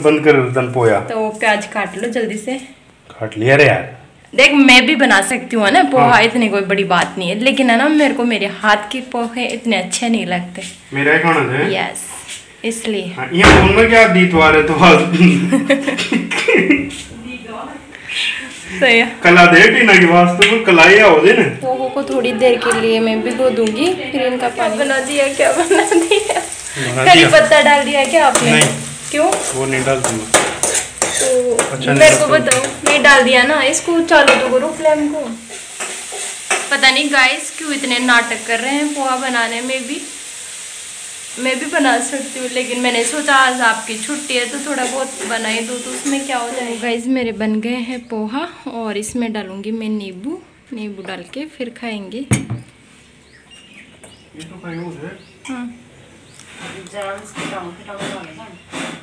बंद कर दन पोया। तो प्याज काट लो जल्दी से। काट लिया रे यार। देख मैं भी बना सकती हूँ ना पोहा, इतनी कोई बड़ी बात नहीं है, लेकिन है ना मेरे को मेरे हाथ के पोहे इतने अच्छे नहीं लगते। मेरा ही खाना है। यस, इसलिए। ये फोन में क्या दीतवार है तो सही है। कला दे टीना की वास्ते को कलाई हो दे ना। पोहो को थोड़ी देर के लिए मैं भिगो दूंगी, फिर इनका पानी बना दिया। क्या बना दिया? करी पत्ता डाल दिया क्या आपने? नहीं। क्यों? वो नहीं डाल दूंगा। तो अच्छा मेरे को बताओ, नहीं डाल दिया ना, इसको चालू तो करो फ्लेम को। पता नहीं गाइस क्यों इतने नाटक कर रहे हैं पोहा बनाने में भी। मैं भी बना सकती हूँ, लेकिन मैंने सोचा आज आपकी छुट्टी है तो थोड़ा बहुत बना ही दो, तो उसमें क्या हो जाएगा। गाइस मेरे बन गए हैं पोहा, और इसमें डालूंगी मैं नींबू डाल के फिर खाएंगे। ये तो खाएंगे। हाँ